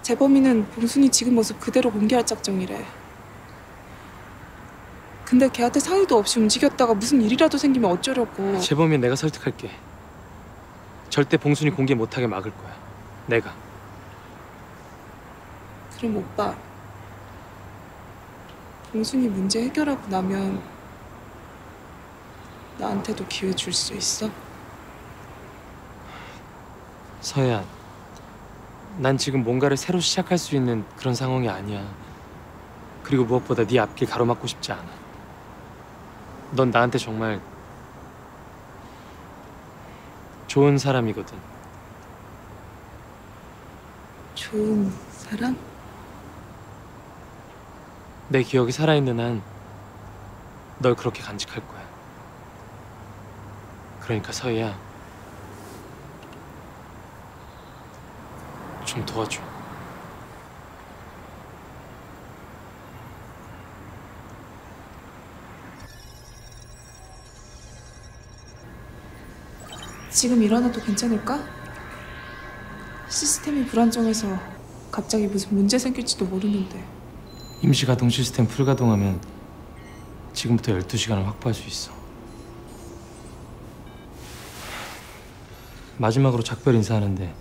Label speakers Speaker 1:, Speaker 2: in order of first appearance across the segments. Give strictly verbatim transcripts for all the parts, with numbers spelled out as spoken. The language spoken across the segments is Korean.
Speaker 1: 재범이는 봉순이 지금 모습 그대로 공개할 작정이래. 근데 걔한테 상의도 없이 움직였다가 무슨 일이라도 생기면 어쩌려고.
Speaker 2: 재범이 내가 설득할게. 절대 봉순이 공개 못하게 막을 거야. 내가.
Speaker 1: 그럼 오빠, 봉순이 문제 해결하고 나면 나한테도 기회 줄 수 있어?
Speaker 2: 서야, 난 지금 뭔가를 새로 시작할 수 있는 그런 상황이 아니야. 그리고 무엇보다 네 앞길 가로막고 싶지 않아. 넌 나한테 정말 좋은 사람이거든.
Speaker 1: 좋은 사람?
Speaker 2: 내 기억이 살아있는 한 널 그렇게 간직할 거야. 그러니까 서희야, 좀 도와줘.
Speaker 1: 지금 일어나도 괜찮을까? 시스템이 불안정해서 갑자기 무슨 문제 생길지도 모르는데.
Speaker 2: 임시 가동 시스템 풀가동하면 지금부터 열두 시간을 확보할 수 있어. 마지막으로 작별 인사하는데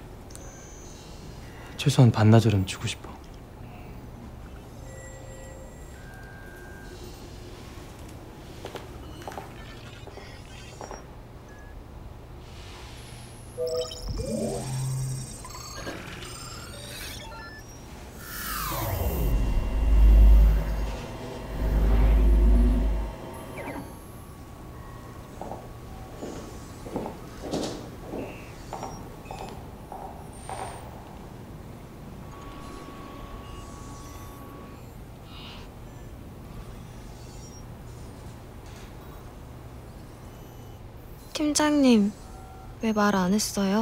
Speaker 2: 최소한 반나절은 주고 싶어.
Speaker 3: 팀장님, 왜 말 안 했어요?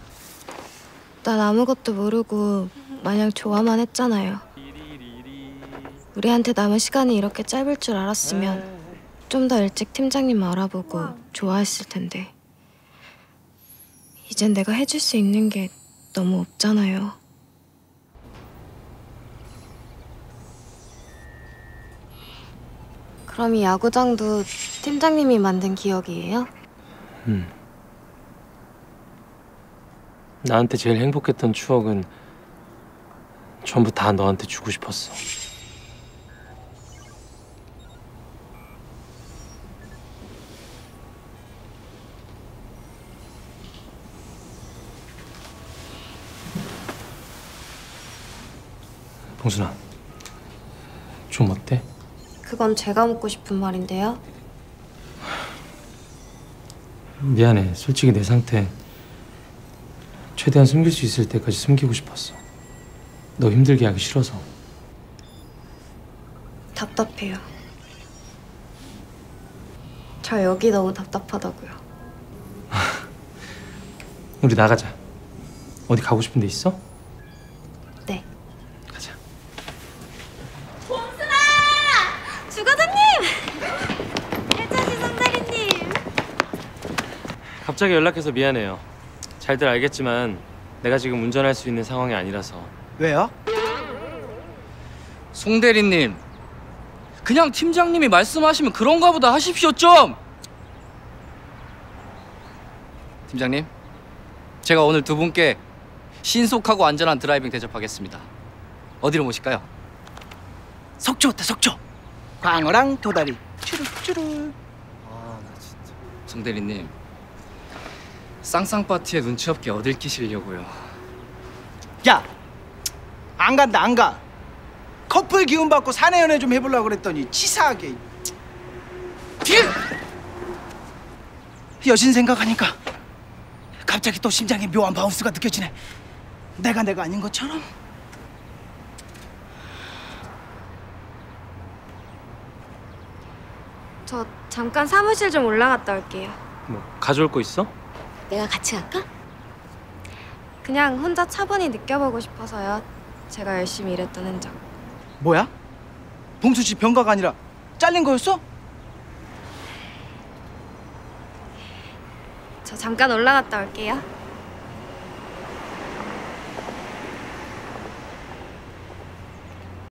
Speaker 3: 난 아무것도 모르고 마냥 좋아만 했잖아요. 우리한테 남은 시간이 이렇게 짧을 줄 알았으면 좀 더 일찍 팀장님 알아보고 좋아했을 텐데. 이젠 내가 해줄 수 있는 게 너무 없잖아요. 그럼 이 야구장도 팀장님이 만든 기억이에요?
Speaker 2: 음. 나한테 제일 행복했던 추억은 전부 다 너한테 주고 싶었어. 봉순아, 좀 어때?
Speaker 3: 그건 제가 묻고 싶은 말인데요.
Speaker 2: 미안해. 솔직히 내 상태 최대한 숨길 수 있을 때까지 숨기고 싶었어. 너 힘들게 하기 싫어서.
Speaker 3: 답답해요. 저 여기 너무 답답하다고요.
Speaker 2: 우리 나가자. 어디 가고 싶은 데 있어?
Speaker 3: 네.
Speaker 2: 가자.
Speaker 3: 봉순아! 주과장님! 혜자씨 성대리님!
Speaker 2: 갑자기 연락해서 미안해요. 잘들 알겠지만 내가 지금 운전할 수 있는 상황이 아니라서.
Speaker 4: 왜요? 송 대리님, 그냥 팀장님이 말씀하시면 그런가 보다 하십시오 좀! 팀장님, 제가 오늘 두 분께 신속하고 안전한 드라이빙 대접하겠습니다. 어디로 모실까요?
Speaker 5: 속초 어때, 속초? 광어랑 도다리 쭈룩쭈룩.
Speaker 4: 아, 나 진짜. 송 대리님, 쌍쌍 파티에 눈치 없게 어딜 끼시려고요.
Speaker 5: 야! 안 간다, 안 가. 커플 기운 받고 사내 연애 좀 해보려고 그랬더니 치사하게. 여신 생각하니까 갑자기 또 심장에 묘한 바운스가 느껴지네. 내가 내가 아닌 것처럼.
Speaker 3: 저 잠깐 사무실 좀 올라갔다 올게요.
Speaker 2: 뭐 가져올 거 있어?
Speaker 3: 내가 같이 갈까? 그냥 혼자 차분히 느껴보고 싶어서요. 제가 열심히 일했던 흔적.
Speaker 5: 뭐야? 봉수 씨 병가가 아니라 잘린 거였어?
Speaker 3: 저 잠깐 올라갔다 올게요.